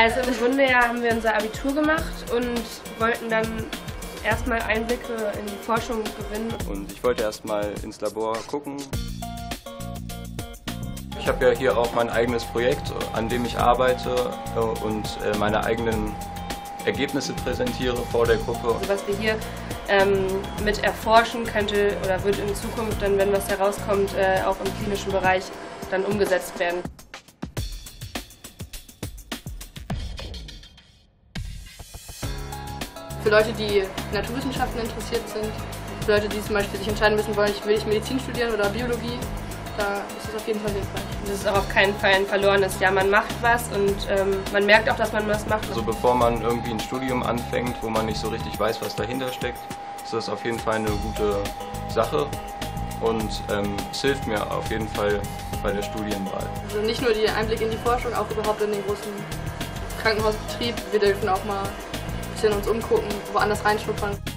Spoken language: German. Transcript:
Also im Grunde haben wir unser Abitur gemacht und wollten dann erstmal Einblicke in die Forschung gewinnen. Und ich wollte erstmal ins Labor gucken. Ich habe ja hier auch mein eigenes Projekt, an dem ich arbeite und meine eigenen Ergebnisse präsentiere vor der Gruppe. Also was wir hier mit erforschen könnte oder wird in Zukunft dann, wenn was herauskommt, auch im klinischen Bereich dann umgesetzt werden. Für Leute, die Naturwissenschaften interessiert sind, für Leute, die zum Beispiel sich entscheiden müssen wollen, will ich Medizin studieren oder Biologie, da ist es auf jeden Fall hilfreich. Das ist auch auf keinen Fall ein verlorenes Jahr. Man macht was und man merkt auch, dass man was macht. Also bevor man irgendwie ein Studium anfängt, wo man nicht so richtig weiß, was dahinter steckt, ist das auf jeden Fall eine gute Sache und es hilft mir auf jeden Fall bei der Studienwahl. Also nicht nur die Einblick in die Forschung, auch überhaupt in den großen Krankenhausbetrieb. Wir dürfen auch mal ein bisschen uns umgucken, woanders reinschnuppern.